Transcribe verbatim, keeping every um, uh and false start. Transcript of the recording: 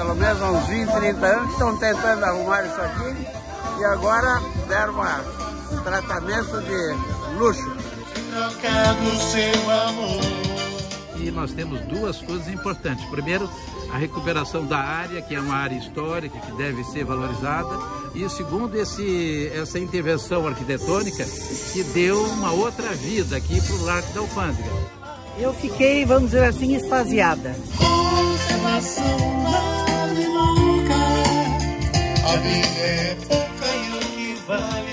pelo menos há uns vinte, trinta anos que estão tentando arrumar isso aqui e agora deram uma, um tratamento de luxo. E nós temos duas coisas importantes. Primeiro, a recuperação da área, que é uma área histórica, que deve ser valorizada. E o segundo, esse, essa intervenção arquitetônica que deu uma outra vida aqui para o Largo da Alfândega. Eu fiquei, vamos dizer assim, extasiada. Conservação vale nunca, a vida é pouca e o que vale